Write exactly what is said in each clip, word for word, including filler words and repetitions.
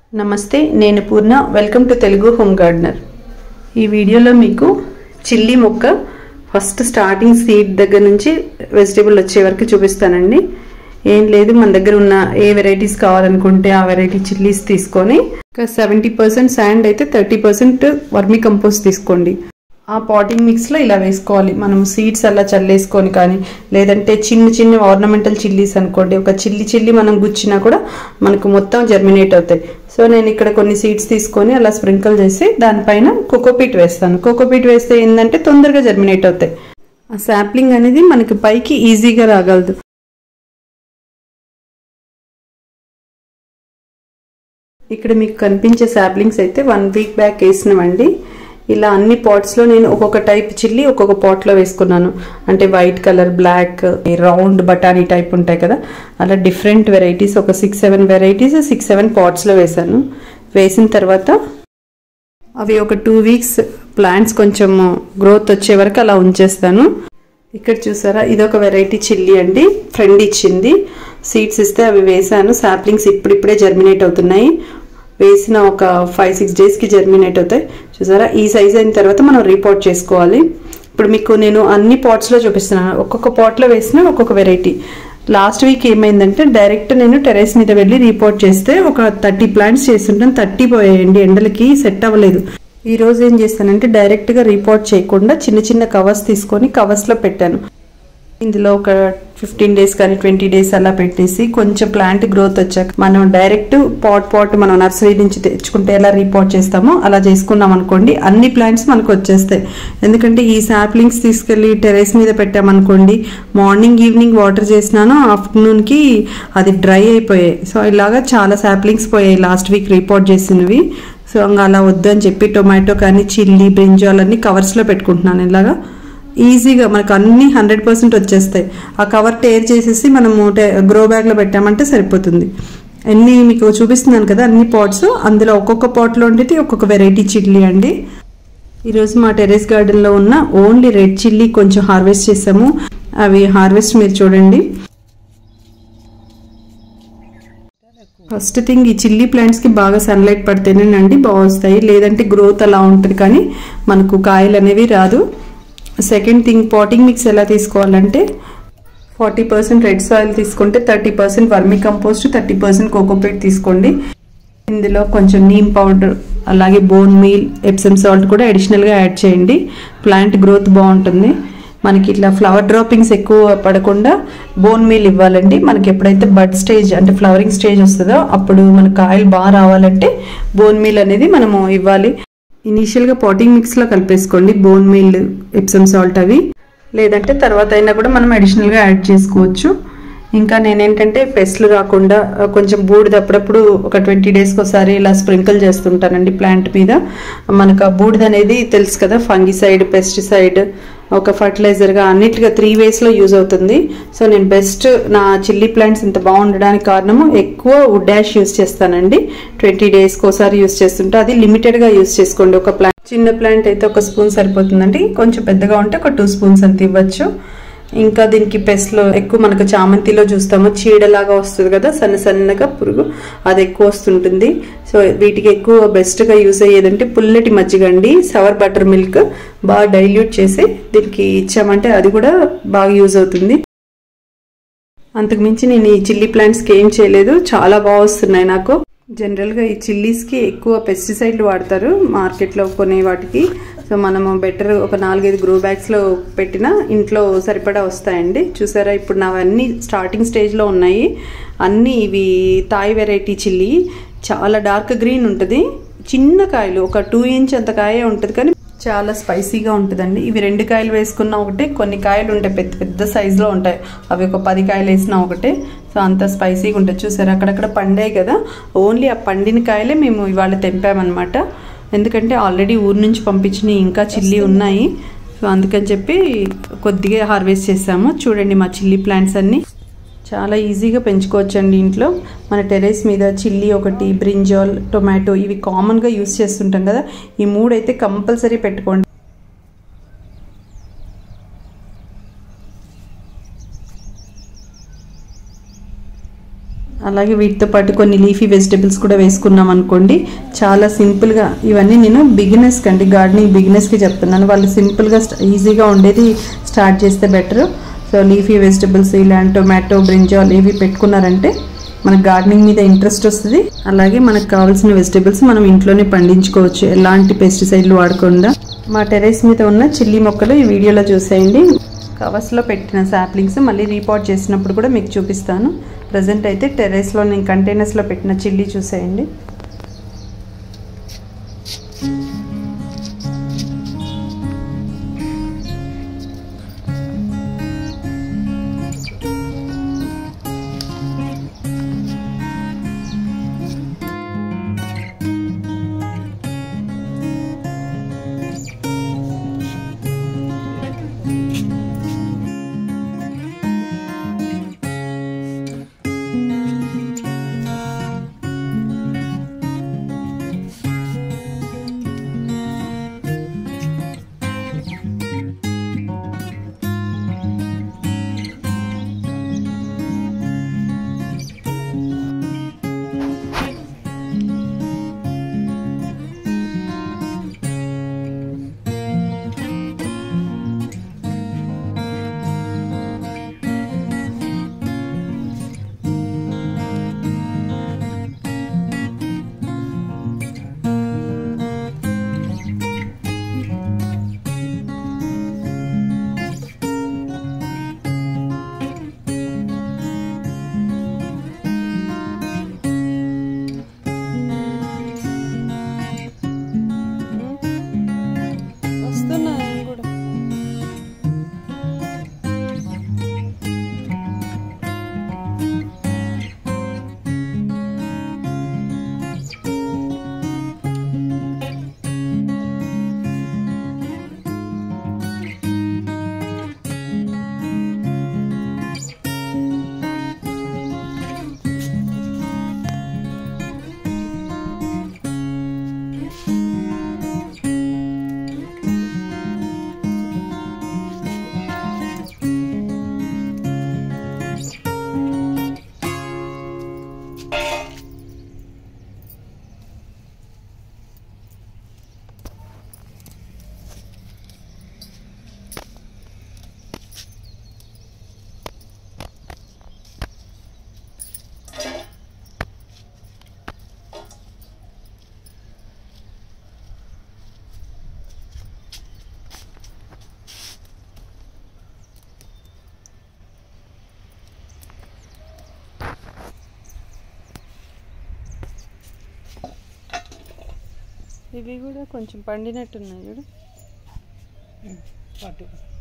నమస్తే, నేను Purna. Welcome to Telugu home gardener. ఈ వీడియోలో మీకు చిల్లీ మొక్క ఫస్ట్ స్టార్టింగ్ సీడ్ దగ్గర నుంచి వెజిటేబుల్ వచ్చే వరకు చూపిస్తానండి. ఏం లేదు, మన దగ్గర ఉన్న ఏ వెరైటీస్ కావాలనుకుంటే ఆ వెరైటీ చిల్లీస్ తీసుకొని ఒక సెవెంటీ పర్సెంట్ శాండ్ అయితే థర్టీ పర్సెంట్ వర్మీ కంపోస్ట్ తీసుకోండి. ఆ పాటింగ్ మిక్స్లో ఇలా వేసుకోవాలి. మనం సీడ్స్ అలా చల్లేసుకొని కానీ, లేదంటే చిన్న చిన్న ఆర్నమెంటల్ చిల్లీస్ అనుకోండి, ఒక చిల్లి చిల్లి మనం గుచ్చినా కూడా మనకు మొత్తం జర్మినేట్ అవుతాయి. సో నేను ఇక్కడ కొన్ని సీడ్స్ తీసుకొని అలా స్ప్రింకిల్ చేసి దానిపైన కోకోపీట్ వేస్తాను. కోకోపీట్ వేస్తే ఏంటంటే తొందరగా జర్మినేట్ అవుతాయి. ఆ శాప్లింగ్ అనేది మనకి పైకి ఈజీగా రాగలదు. ఇక్కడ మీకు కనిపించే శాప్లింగ్స్ అయితే వన్ వీక్ బ్యాక్ వేసినవండి. ఇలా అన్ని పాట్స్లో నేను ఒక్కొక్క టైప్ చిల్లీ ఒక్కొక్క పాట్లో వేసుకున్నాను. అంటే వైట్ కలర్, బ్లాక్, రౌండ్ బఠానీ టైప్ ఉంటాయి కదా, అలా డిఫరెంట్ వెరైటీస్ ఒక six seven varieties six seven పాట్స్లో వేసాను. వేసిన తర్వాత అవి ఒక టూ వీక్స్ ప్లాంట్స్ కొంచెం గ్రోత్ వచ్చే వరకు అలా ఉంచేస్తాను. ఇక్కడ చూసారా, ఇదొక వెరైటీ చిల్లీ అండి. ఫ్రెండ్ ఇచ్చింది సీడ్స్ ఇస్తే అవి వేసాను. శాప్లింగ్స్ ఇప్పుడిప్పుడే జర్మినేట్ అవుతున్నాయి. వేసిన ఒక ఫైవ్ సిక్స్ డేస్కి జర్మినేట్ అవుతాయి. చూసారా, ఈ సైజ్ అయిన తర్వాత మనం రీపాట్ చేసుకోవాలి. ఇప్పుడు మీకు నేను అన్ని పాట్స్లో చూపిస్తున్నాను. ఒక్కొక్క పాట్లో వేసిన ఒక్కొక్క వెరైటీ. లాస్ట్ వీక్ ఏమైందంటే డైరెక్ట్ నేను టెరెస్ మీద వెళ్ళి రీపాట్ చేస్తే ఒక థర్టీ ప్లాంట్స్ చేస్తుంటాను. థర్టీ పోయాయండి, ఎండలకి సెట్ అవ్వలేదు. ఈ రోజు ఏం చేస్తానంటే డైరెక్ట్గా రీపాట్ చేయకుండా చిన్న చిన్న కవర్స్ తీసుకొని కవర్స్లో పెట్టాను. ఇందులో ఒక ఫిఫ్టీన్ డేస్ కానీ ట్వంటీ డేస్ అలా పెట్టేసి కొంచెం ప్లాంట్ గ్రోత్ వచ్చాక మనం డైరెక్ట్ పాట్ పాట్ మనం నర్సరీ నుంచి తెచ్చుకుంటే ఎలా రీపాట్ చేస్తామో అలా చేసుకున్నాం అనుకోండి, అన్ని ప్లాంట్స్ మనకు వచ్చేస్తాయి. ఎందుకంటే ఈ శాప్లింగ్స్ తీసుకెళ్ళి టెరెస్ మీద పెట్టామనుకోండి, మార్నింగ్ ఈవినింగ్ వాటర్ చేసినాను, ఆఫ్టర్నూన్కి అది డ్రై అయిపోయాయి. సో ఇలాగా చాలా శాప్లింగ్స్ పోయాయి లాస్ట్ వీక్ రీపాట్ చేసినవి. సో ఇంకా అలా వద్దు అని చెప్పి టొమాటో కానీ చిల్లీ, బ్రింజాల్ అన్ని కవర్స్లో పెట్టుకుంటున్నాను. ఇలాగా ఈజీగా మనకు అన్ని హండ్రెడ్ పర్సెంట్ వచ్చేస్తాయి. ఆ కవర్ టేర్ చేసేసి మనము గ్రో బ్యాగ్లో పెట్టామంటే సరిపోతుంది. అన్ని మీకు చూపిస్తున్నాను కదా అన్ని పాట్స్, అందులో ఒక్కొక్క పాట్లో ఉండేది ఒక్కొక్క వెరైటీ చిల్లీ అండి. ఈరోజు మా టెరెస్ గార్డెన్లో ఉన్న ఓన్లీ రెడ్ చిల్లీ కొంచెం హార్వెస్ట్ చేసాము. అవి హార్వెస్ట్ మీరు చూడండి. ఫస్ట్ థింగ్, ఈ చిల్లీ ప్లాంట్స్కి బాగా సన్లైట్ పడితేనేనండి బాగా వస్తాయి, లేదంటే గ్రోత్ అలా ఉంటుంది కానీ మనకు కాయలు అనేవి రాదు. సెకండ్ థింగ్, పాటింగ్ మిక్స్ ఎలా తీసుకోవాలంటే ఫార్టీ పర్సెంట్ రెడ్ సాయిల్ తీసుకుంటే thirty percent vermicompost, thirty percent cocopeat తీసుకోండి. ఇందులో కొంచెం నీమ్ పౌడర్, అలాగే బోన్ మీల్, ఎప్సమ్ సాల్ట్ కూడా అడిషనల్గా యాడ్ చేయండి. ప్లాంట్ గ్రోత్ బాగుంటుంది. మనకి ఇట్లా ఫ్లవర్ డ్రాపింగ్స్ ఎక్కువ పడకుండా బోన్ మీల్ ఇవ్వాలండి. మనకి ఎప్పుడైతే బడ్ స్టేజ్ అంటే ఫ్లవరింగ్ స్టేజ్ వస్తుందో అప్పుడు మన కాయలు బాగా రావాలంటే బోన్ మీల్ అనేది మనము ఇవ్వాలి. ఇనీషియల్గా పాటింగ్ మిక్స్లో కలిపేసుకోండి బోన్ మీల్, ఎప్సమ్ సాల్ట్ అవి, లేదంటే తర్వాత అయినా కూడా మనం అడిషనల్గా యాడ్ చేసుకోవచ్చు. ఇంకా నేనేంటంటే పెస్ట్లు రాకుండా కొంచెం బూడిద అప్పుడప్పుడు ఒక ట్వంటీ డేస్కి ఒకసారి ఇలా స్ప్రింకిల్ చేస్తుంటానండి ప్లాంట్ మీద. మనకు ఆ బూడిద అనేది తెలుసు కదా, ఫంగిసైడ్, పెస్టిసైడ్, ఒక ఫర్టిలైజర్గా అన్నిటిగా త్రీ వేస్లో యూజ్ అవుతుంది. సో నేను బెస్ట్ నా చిల్లీ ప్లాంట్స్ ఇంత బాగుండడానికి కారణము ఎక్కువ వుడ్ యాష్ యూజ్ చేస్తానండి. ట్వంటీ డేస్కి ఒకసారి యూజ్ చేస్తుంటే అది లిమిటెడ్గా యూజ్ చేసుకోండి. ఒక ప్లాంట్ చిన్న ప్లాంట్ అయితే ఒక స్పూన్ సరిపోతుందండి, కొంచెం పెద్దగా ఉంటే ఒక టూ స్పూన్స్ అంత ఇవ్వచ్చు. ఇంకా దీనికి పెస్ట్లో ఎక్కువ మనకు చామంతిలో చూస్తాము చీడలాగా వస్తుంది కదా, సన్న సన్నగా పురుగు, అది ఎక్కువ వస్తుంటుంది. సో వీటికి ఎక్కువ బెస్ట్గా యూజ్ అయ్యేదంటే పుల్లటి మజ్జిగ అండి, సవర్ బటర్ మిల్క్ బాగా డైల్యూట్ చేసి దీనికి ఇచ్చామంటే అది కూడా బాగా యూజ్ అవుతుంది. అంతకుమించి నేను ఈ చిల్లీ ప్లాంట్స్కి ఏం చేయలేదు, చాలా బాగా వస్తున్నాయి నాకు. జనరల్గా ఈ చిల్లీస్కి ఎక్కువ పెస్టిసైడ్లు వాడతారు మార్కెట్లో కొనే వాటికి. సో మనము బెటర్ ఒక నాలుగైదు గ్రో బ్యాగ్స్లో పెట్టినా ఇంట్లో సరిపడా వస్తాయండి. చూసారా, ఇప్పుడు నావన్నీ స్టార్టింగ్ స్టేజ్లో ఉన్నాయి. అన్నీ ఇవి థాయ్ వెరైటీ చిల్లీ, చాలా డార్క్ గ్రీన్ ఉంటుంది. చిన్న కాయలు ఒక టూ ఇంచ్ అంత కాయ ఉంటుంది కానీ చాలా స్పైసీగా ఉంటుందండి. ఇవి రెండు కాయలు వేసుకున్నా ఒకటే, కొన్ని కాయలు ఉంటాయి పెద్ద పెద్ద సైజులో ఉంటాయి, అవి ఒక పది కాయలు వేసినా ఒకటే. సో అంత స్పైసీగా ఉంటుంది. చూసారు అక్కడక్కడ పండాయి కదా, ఓన్లీ ఆ పండిన కాయలే మేము ఇవాళ తెంపామన్నమాట. ఎందుకంటే ఆల్రెడీ ఊరు నుంచి పంపించినవి ఇంకా చిల్లీ ఉన్నాయి. సో అందుకని చెప్పి కొద్దిగా హార్వెస్ట్ చేసాము. చూడండి మా చిల్లీ ప్లాంట్స్ అన్నీ చాలా ఈజీగా పెంచుకోవచ్చండి ఇంట్లో. మన టెరెస్ మీద చిల్లీ ఒకటి, బ్రింజాల్, టొమాటో ఇవి కామన్గా యూస్ చేస్తుంటాం కదా, ఈ మూడు అయితే కంపల్సరీ పెట్టుకోండి. అలాగే వీటితో పాటు కొన్ని లీఫీ వెజిటబుల్స్ కూడా వేసుకున్నాం అనుకోండి, చాలా సింపుల్గా. ఇవన్నీ నేను బిగినర్స్ కండి, గార్డెనింగ్ బిగినర్స్కి చెప్తున్నాను. వాళ్ళు సింపుల్గా ఈజీగా ఉండేది స్టార్ట్ చేస్తే బెటర్. సో లీఫీ వెజిటబుల్స్ ఇలాంటి టొమాటో, బ్రింజాల్ ఇవి పెట్టుకున్నారంటే మనకు గార్డెనింగ్ మీద ఇంట్రెస్ట్ వస్తుంది. అలాగే మనకు కావాల్సిన వెజిటబుల్స్ మనం ఇంట్లోనే పండించుకోవచ్చు, ఎలాంటి పెస్టిసైడ్లు వాడకుండా. మా టెర్రస్ మీద ఉన్న చిల్లీ మొక్కలు ఈ వీడియోలో చూసేయండి. కవర్స్లో పెట్టిన సాప్లింగ్స్ మళ్ళీ రీపాట్ చేసినప్పుడు కూడా మీకు చూపిస్తాను. ప్రజెంట్ అయితే టెర్రస్లో నేను కంటైనర్స్లో పెట్టిన చిల్లీ చూసేయండి. ఇవి కూడా కొంచెం పండినట్టున్నాయి చూడు. పట్టు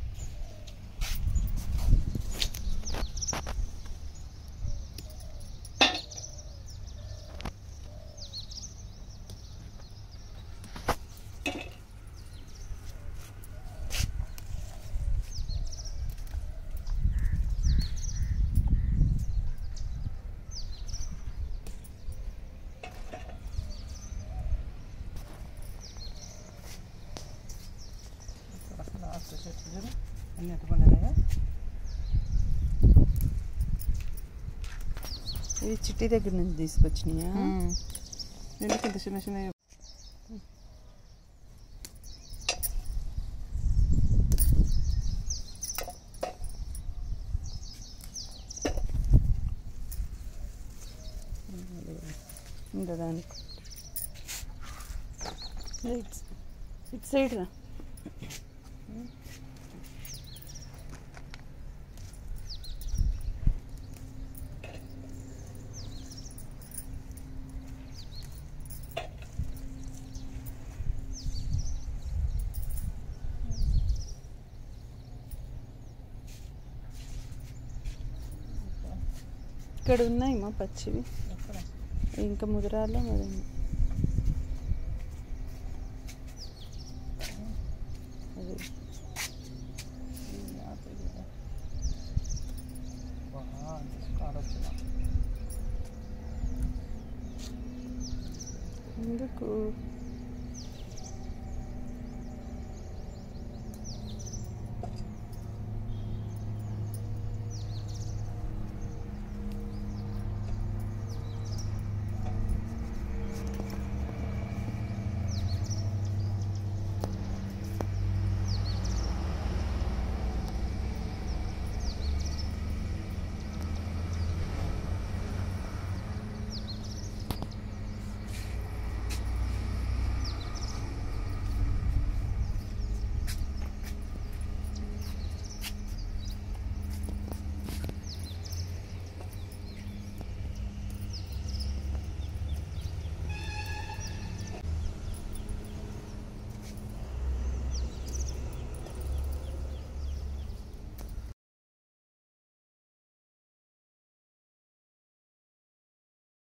ఇది చిట్టి దగ్గర నుంచి తీసుకొచ్చినాయా? ఎందుకు ఇంత చిన్న చిన్న ఇంకా దానికి ఇటు సైడ్ రా. ఇక్కడ ఉన్నాయి మా పచ్చివి, ఇంకా ముదరాల్లో మరి అదే ఎందుకు